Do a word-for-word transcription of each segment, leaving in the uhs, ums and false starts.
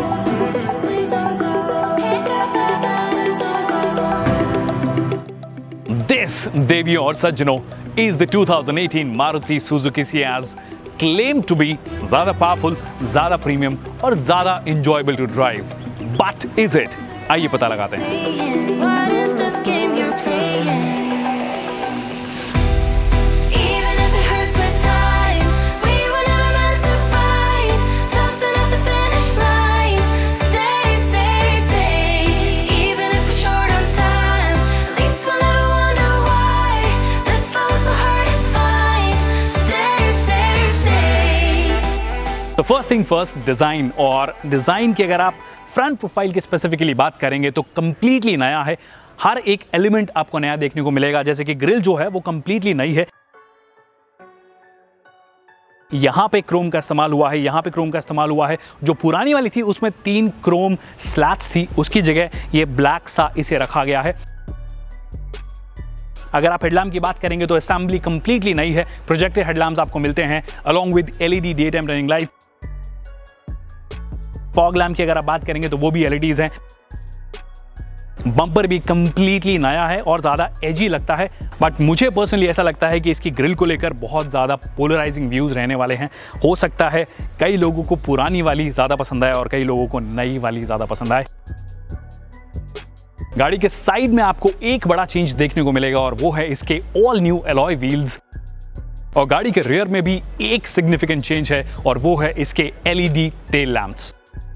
This, देवियों और सज्जनों, is the two thousand eighteen Maruti Suzuki Ciaz, claimed to be ज़्यादा powerful, ज़्यादा premium और ज़्यादा enjoyable to drive. But is it? आइए पता लगाते हैं। तो फर्स्ट थिंग फर्स्ट, डिज़ाइन। और डिज़ाइन की अगर आप फ्रंट प्रोफाइल की स्पेसिफिकली बात करेंगे तो कंप्लीटली नया है। हर एक एलिमेंट आपको नया देखने को मिलेगा। जैसे कि ग्रिल जो है वो कंप्लीटली नई है। यहां पे क्रोम का इस्तेमाल हुआ है, यहां पे क्रोम का इस्तेमाल हुआ है। जो पुरानी वाली थी उसमें तीन क्रोम स्लैट्स थी, उसकी जगह ये ब्लैक सा इसे रखा गया है। अगर आप हेडलैम्प की बात करेंगे तो असेंबली कंप्लीटली नई है। प्रोजेक्टेड हेडलैम्प्स आपको मिलते हैं along with LED day time running light. Fog lamp की अगर आप बात करेंगे तो वो भी एलईडीज हैं। बम्पर भी कंप्लीटली नया है और ज़्यादा एजी लगता है। बट मुझे पर्सनली ऐसा लगता है कि इसकी ग्रिल को लेकर बहुत ज़्यादा पोलराइजिंग व्यूज़ रहने वाले हैं। हो सकता है कई लोगों को पुरानी वाली ज़्यादा पसंद आए और कई लोगों को नई वाली ज़्यादा पसंद आए। गाड़ी के साइड में आपको एक बड़ा चेंज देखने को मिलेगा और वो है इसके ऑल न्यू एलॉय व्हील्स। और गाड़ी के रियर में भी एक सिग्निफिकेंट चेंज है और वो है इसके एलईडी टेल लैंप्स।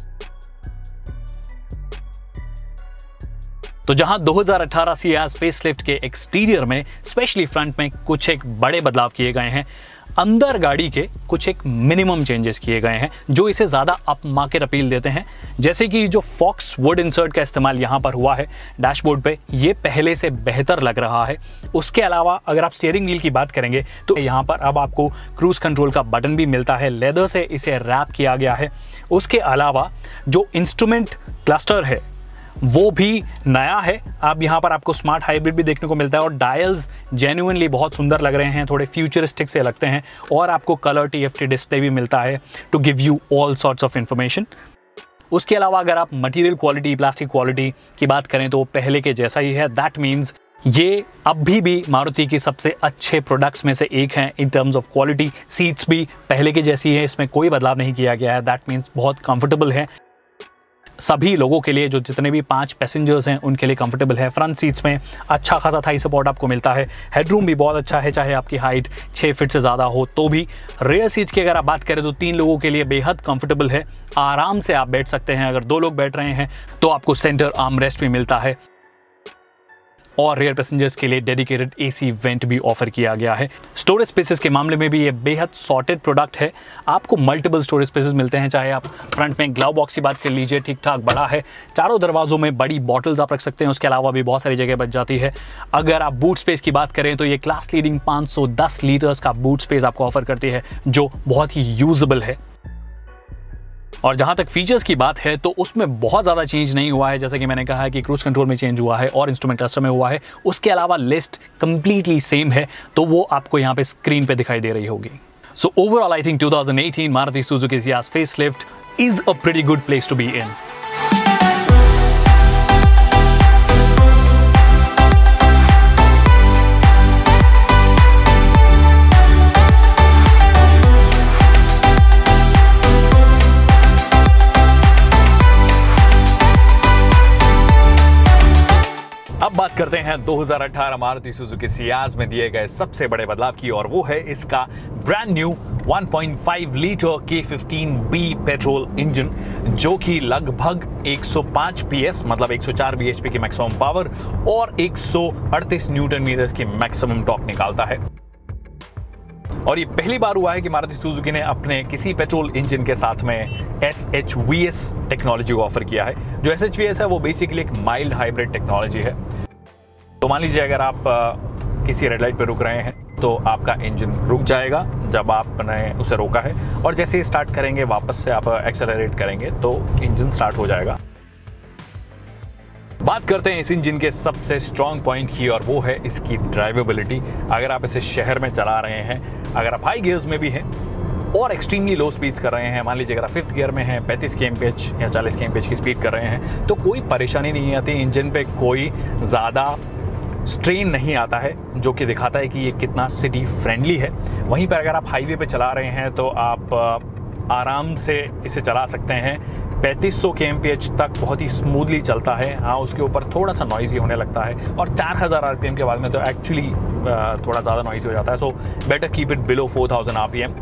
तो जहां दो हज़ार अठारह सियाज फेसलिफ्ट के एक्सटीरियर में स्पेशली फ्रंट में कुछ एक बड़े बदलाव किए गए हैं, अंदर गाड़ी के कुछ एक मिनिमम चेंजेस किए गए हैं जो इसे ज़्यादा अप मार्केट अपील देते हैं। जैसे कि जो फॉक्स वुड इंसर्ट का इस्तेमाल यहाँ पर हुआ है डैशबोर्ड पे, ये पहले से बेहतर लग रहा है। उसके अलावा अगर आप स्टीयरिंग व्हील की बात करेंगे तो यहाँ पर अब आपको क्रूज कंट्रोल का बटन भी मिलता है, लेदर से इसे रैप किया गया है। उसके अलावा जो इंस्ट्रूमेंट क्लस्टर है वो भी नया है। अब यहाँ पर आपको स्मार्ट हाइब्रिड भी देखने को मिलता है और डायल्स जेन्युइनली बहुत सुंदर लग रहे हैं, थोड़े फ्यूचरिस्टिक से लगते हैं। और आपको कलर टीएफटी डिस्प्ले भी मिलता है to give you all sorts of information. उसके अलावा अगर आप मटेरियल क्वालिटी, प्लास्टिक क्वालिटी की बात करें तो पहले के जैसा ही है। दैट मीन्स ये अभी भी मारुति की सबसे अच्छे प्रोडक्ट्स में से एक हैं in terms of quality. Seats भी पहले के जैसी है, इसमें कोई बदलाव नहीं किया गया है। दैट मीन्स बहुत कंफर्टेबल है सभी लोगों के लिए। जो जितने भी पांच पैसेंजर्स हैं उनके लिए कंफर्टेबल है। फ्रंट सीट्स में अच्छा खासा थाई सपोर्ट आपको मिलता है। हेडरूम भी बहुत अच्छा है, चाहे आपकी हाइट छः फीट से ज़्यादा हो तो भी। रेयर सीट्स की अगर आप बात करें तो तीन लोगों के लिए बेहद कंफर्टेबल है, आराम से आप बैठ सकते हैं। अगर दो लोग बैठ रहे हैं तो आपको सेंटर आर्म रेस्ट भी मिलता है। और रेयर पैसेंजर्स के लिए डेडिकेटेड एसी वेंट भी ऑफर किया गया है। स्टोरेज स्पेसेस के मामले में भी ये बेहद सॉर्टेड प्रोडक्ट है। आपको मल्टीपल स्टोरेज स्पेसेस मिलते हैं, चाहे आप फ्रंट में ग्लव बॉक्स की बात कर लीजिए, ठीक ठाक बड़ा है। चारों दरवाजों में बड़ी बॉटल्स आप रख सकते हैं, उसके अलावा भी बहुत सारी जगह बच जाती है। अगर आप बूट स्पेस की बात करें तो ये क्लास लीडिंग पाँच सौ दस लीटर्स का बूट स्पेस आपको ऑफर करती है जो बहुत ही यूजेबल है। और जहां तक फीचर्स की बात है तो उसमें बहुत ज़्यादा चेंज नहीं हुआ है। जैसे कि मैंने कहा है कि क्रूज कंट्रोल में चेंज हुआ है और इंस्ट्रूमेंट क्लस्टर में हुआ है। उसके अलावा लिस्ट कंप्लीटली सेम है, तो वो आपको यहाँ पे स्क्रीन पे दिखाई दे रही होगी। So overall I think two thousand eighteen Maruti Suzuki Ciaz facelift is a pretty good place to be in. अब बात करते हैं दो हज़ार अठारह मारुति सुजुकी सियाज में दिए गए सबसे बड़े बदलाव की, और वो है इसका brand new one point five litre K fifteen B petrol engine, जो कि लगभग एक सौ पाँच पीएस मतलब एक सौ चार बीएचपी की मैक्सिमम पावर और एक सौ अड़तीस न्यूटन मीटर्स की मैक्सिमम टॉर्क निकालता है। और ये पहली बार हुआ है कि मारुति सुजुकी ने अपने किसी पेट्रोल इंजन के साथ में S H V S technology को ऑफर किया है। जो एस एच वी एस है वो बेसिकली एक माइल्ड हाइब्रिड टेक्नोलॉजी है। तो मान लीजिए अगर आप किसी रेड लाइट पर रुक रहे हैं तो आपका इंजन रुक जाएगा जब आपने उसे रोका है, और जैसे ही स्टार्ट करेंगे वापस से आप एक्सेलरेट करेंगे तो इंजन स्टार्ट हो जाएगा। बात करते हैं इस इंजन के सबसे स्ट्रॉन्ग पॉइंट की, और वो है इसकी ड्राइवेबिलिटी। अगर आप इसे शहर में चला रहे हैं, अगर आप हाई गियर्स में भी हैं और एक्सट्रीमली लो स्पीड्स कर रहे हैं, मान लीजिए अगर आप फिफ्थ गियर में हैं, पैंतीस के एमपीएच या चालीस के एमपीएच की स्पीड कर रहे हैं, तो कोई परेशानी नहीं आती, इंजन पे कोई ज़्यादा स्ट्रेन नहीं आता है, जो कि दिखाता है कि ये कितना सिटी फ्रेंडली है। वहीं पर अगर आप हाईवे पे चला रहे हैं तो आप आराम से इसे चला सकते हैं, पैंतीस सौ के एमपीएच तक बहुत ही स्मूथली चलता है। हाँ, उसके ऊपर थोड़ा सा नॉइज़ी होने लगता है, और चार हज़ार आरपीएम के बाद में तो एक्चुअली थोड़ा ज़्यादा नॉइज़ी हो जाता है। So better keep it below four thousand RPM.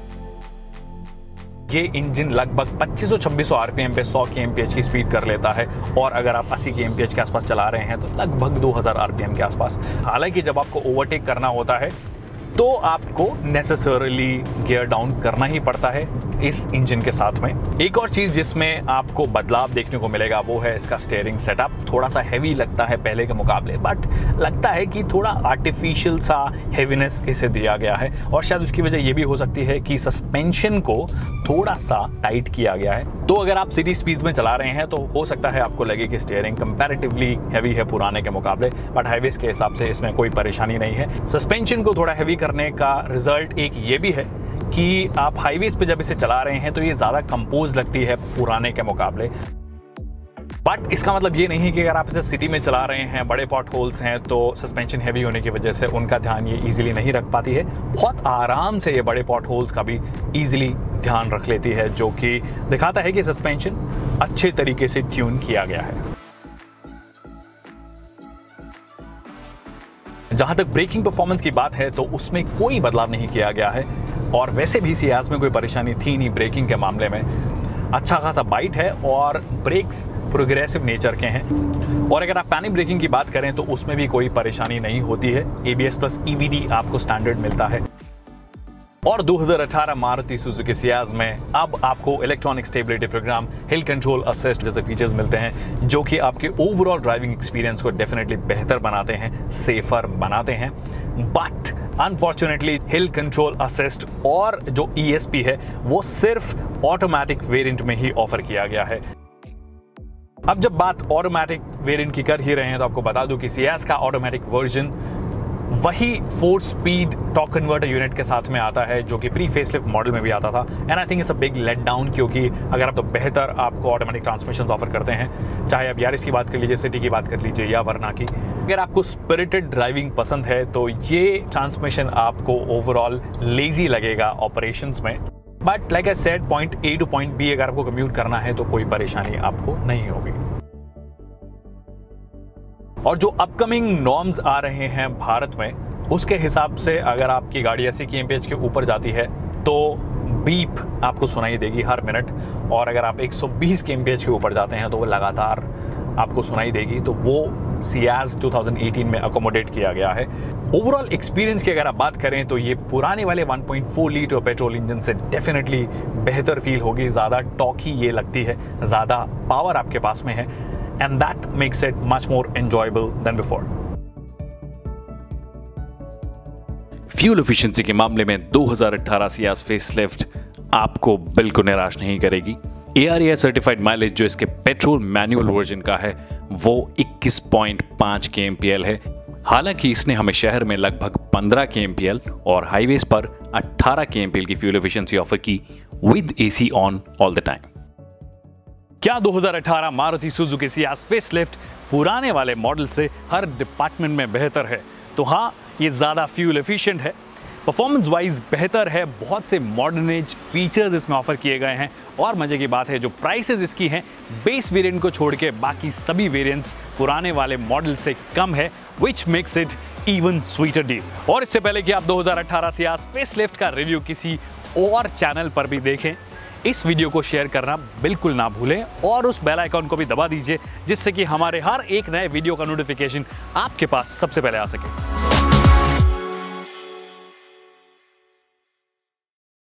ये इंजन लगभग पच्चीस सौ छब्बीस सौ आरपीएम पे सौ के एमपीएच की स्पीड कर लेता है, और अगर आप अस्सी के एमपीएच के आसपास चला रहे हैं तो लगभग दो हज़ार आरपीएम के आसपास। हालांकि जब आपको ओवरटेक करना होता है तो आपको नेसेसरली गियर डाउन करना ही पड़ता है इस इंजन के साथ में। एक और चीज़ जिसमें आपको बदलाव देखने को मिलेगा वो है इसका स्टीयरिंग सेटअप। थोड़ा सा हैवी लगता है पहले के मुकाबले, बट लगता है कि थोड़ा आर्टिफिशियल सा हैवीनेस इसे दिया गया है, और शायद उसकी वजह ये भी हो सकती है कि सस्पेंशन को थोड़ा सा टाइट किया गया है। तो अगर आप सिटी स्पीड्स में चला रहे हैं तो हो सकता है आपको लगे कि स्टीयरिंग कंपैरेटिवली हैवी है पुराने के मुकाबले, बट हाईवेज के हिसाब से इसमें कोई परेशानी नहीं है। सस्पेंशन को थोड़ा हैवी करने का रिजल्ट एक ये भी है कि आप हाईवेज पे जब इसे चला रहे हैं तो ये ज़्यादा कंपोज लगती है पुराने के मुकाबले। बट इसका मतलब ये नहीं कि अगर आप इसे सिटी में चला रहे हैं, बड़े पॉट होल्स हैं, तो सस्पेंशन हैवी होने की वजह से उनका ध्यान ये इजीली नहीं रख पाती है। बहुत आराम से ये बड़े पॉट होल्स का भी इजीली ध्यान रख लेती है, जो कि दिखाता है कि सस्पेंशन अच्छे तरीके से ट्यून किया गया है। जहां तक ब्रेकिंग परफॉर्मेंस की बात है तो उसमें कोई बदलाव नहीं किया गया है, और वैसे भी सियाज में कोई परेशानी थी नहीं ब्रेकिंग के मामले में। अच्छा खासा बाइट है और ब्रेक्स प्रोग्रेसिव नेचर के हैं, और अगर आप पैनिक ब्रेकिंग की बात करें तो उसमें भी कोई परेशानी नहीं होती है। एबीएस प्लस ईवीडी आपको स्टैंडर्ड मिलता है। और दो हज़ार अठारह मारुति सुजुकी सियाज में अब आपको electronic stability program, hill control assist जैसे फीचर्स मिलते हैं, जो कि आपके ओवरऑल ड्राइविंग एक्सपीरियंस को डेफिनेटली बेहतर बनाते हैं, सेफर बनाते हैं। But unfortunately hill control assist और जो ईएसपी है वो सिर्फ ऑटोमेटिक वेरिएंट में ही ऑफर किया गया है। अब जब बात ऑटोमेटिक वेरिएंट की कर ही रहे हैं तो आपको बता दूं कि सियाज का ऑटोमेटिक वर्जन वही four speed torque converter unit के साथ में आता है, जो कि प्री फेसलिफ्ट मॉडल में भी आता था। And I think it's a big let down, क्योंकि अगर आप तो बेहतर आपको ऑटोमेटिक ट्रांसमिशन ऑफर करते हैं, चाहे आप यारिस की बात कर लीजिए, सिटी की बात कर लीजिए या वरना की। अगर आपको स्पिरिटेड ड्राइविंग पसंद है तो ये ट्रांसमिशन आपको ओवरऑल लेजी लगेगा ऑपरेशंस में। But like I said, point A to point B अगर आपको कम्यूट करना है तो कोई परेशानी आपको नहीं होगी। और जो अपकमिंग नॉर्म्स आ रहे हैं भारत में, उसके हिसाब से अगर आपकी गाड़ी अस्सी की एमपीएच के ऊपर जाती है तो बीप आपको सुनाई देगी हर मिनट, और अगर आप एक सौ बीस के एमपीएच के ऊपर जाते हैं तो वो लगातार आपको सुनाई देगी। तो वो सियाज दो हज़ार अठारह में अकोमोडेट किया गया है। ओवरऑल एक्सपीरियंस की अगर आप बात करें तो ये पुराने वाले one point four litre petrol engine से डेफिनेटली बेहतर फील होगी। ज़्यादा टॉकी ये लगती है, ज़्यादा पावर आपके पास में है, and that makes it much more enjoyable than before. Fuel efficiency के मामले में दो हज़ार अठारह सियाज फेसलिफ्ट आपको बिल्कुल निराश नहीं करेगी। A R A certified mileage जो इसके पेट्रोल मैनुअल वर्जन का है वो इक्कीस पॉइंट पाँच के एम पी एल है। हालांकि इसने हमें शहर में लगभग पंद्रह के एम पी एल और हाईवेज पर अठारह के एम पी एल की फ्यूल एफिशिएंसी ऑफर की with AC on all the time. क्या दो हज़ार अठारह मारुति सुजुकी सियाज फेसलिफ्ट पुराने वाले मॉडल से हर डिपार्टमेंट में बेहतर है? तो हाँ, ये ज़्यादा फ्यूल एफिशिएंट है, परफॉर्मेंस वाइज बेहतर है, बहुत से मॉडर्न एज फीचर्स इसमें ऑफर किए गए हैं, और मजे की बात है जो प्राइसेस इसकी हैं बेस वेरिएंट को छोड़ के बाकी सभी वेरिएंट्स पुराने वाले मॉडल से कम है, which makes it even sweeter deal. और इससे पहले कि आप दो हज़ार अठारह सियाज फेसलिफ्ट का रिव्यू किसी और चैनल पर भी देखें, इस वीडियो को शेयर करना बिल्कुल ना भूलें, और उस बेल आइकॉन को भी दबा दीजिए, जिससे कि हमारे हर एक नए वीडियो का नोटिफिकेशन आपके पास सबसे पहले आ सके।